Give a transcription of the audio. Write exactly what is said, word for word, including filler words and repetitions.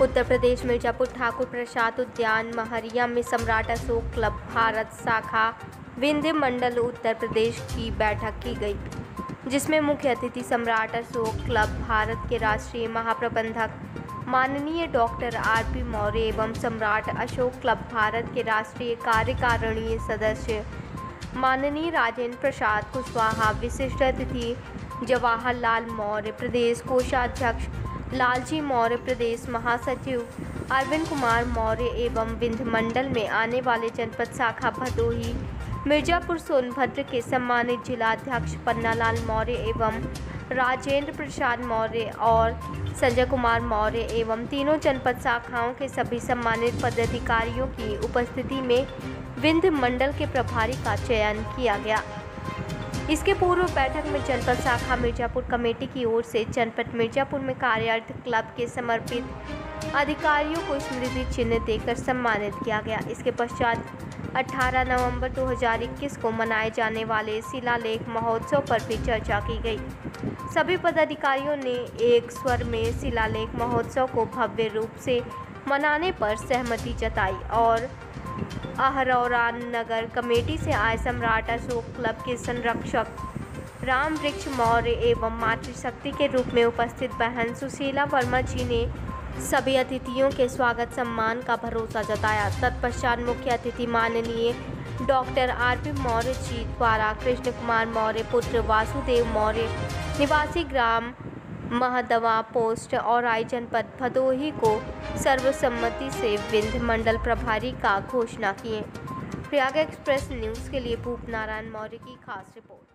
उत्तर प्रदेश मिर्जापुर ठाकुर प्रसाद उद्यान महरिया में सम्राट अशोक क्लब भारत शाखा विंध्य मंडल उत्तर प्रदेश की बैठक की गई, जिसमें मुख्य अतिथि सम्राट अशोक क्लब भारत के राष्ट्रीय महाप्रबंधक माननीय डॉक्टर आर पी मौर्य एवं सम्राट अशोक क्लब भारत के राष्ट्रीय कार्यकारिणी सदस्य माननीय राजेंद्र प्रसाद कुशवाहा, विशिष्ट अतिथि जवाहरलाल मौर्य, प्रदेश कोषाध्यक्ष लालजी मौर्य, प्रदेश महासचिव अरविंद कुमार मौर्य एवं विंध्य मंडल में आने वाले जनपद शाखा भदोही, मिर्जापुर, सोनभद्र के सम्मानित जिलाध्यक्ष पन्नालाल मौर्य एवं राजेंद्र प्रसाद मौर्य और संजय कुमार मौर्य एवं तीनों जनपद शाखाओं के सभी सम्मानित पदाधिकारियों की उपस्थिति में विंध्य मंडल के प्रभारी का चयन किया गया। इसके पूर्व बैठक में जनपद शाखा मिर्जापुर कमेटी की ओर से जनपद मिर्जापुर में कार्यरत क्लब के समर्पित अधिकारियों को स्मृति चिन्ह देकर सम्मानित किया गया। इसके पश्चात अठारह नवंबर दो हज़ार इक्कीस को मनाए जाने वाले शिलालेख महोत्सव पर भी चर्चा की गई। सभी पदाधिकारियों ने एक स्वर में शिलालेख महोत्सव को भव्य रूप से मनाने पर सहमति जताई और अहरौरा नगर कमेटी से आए सम्राट अशोक क्लब के संरक्षक राम वृक्ष मौर्य एवं मातृशक्ति के रूप में उपस्थित बहन सुशीला वर्मा जी ने सभी अतिथियों के स्वागत सम्मान का भरोसा जताया। तत्पश्चात मुख्य अतिथि माननीय doctor R P Maurya ji द्वारा कृष्ण कुमार मौर्य पुत्र वासुदेव मौर्य निवासी ग्राम महदवा पोस्ट और आई जनपद भदोही को सर्वसम्मति से विंध्य मंडल प्रभारी का घोषणा किए। प्रयाग एक्सप्रेस न्यूज़ के लिए भूप नारायण मौर्य की खास रिपोर्ट।